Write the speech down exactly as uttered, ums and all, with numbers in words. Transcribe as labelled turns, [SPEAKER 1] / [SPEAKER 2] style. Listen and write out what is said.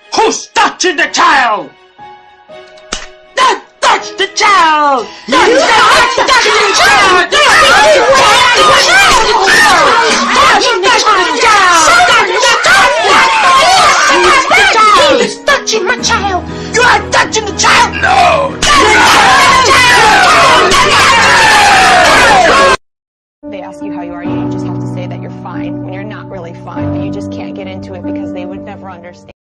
[SPEAKER 1] Who's touching the child? Don't touch the child! Don't touch the child! He is touching my child! You are touching the child! No!
[SPEAKER 2] They ask you how you are, you just have to say that you're fine when you're not really fine, but you just can't get into it because they would never understand.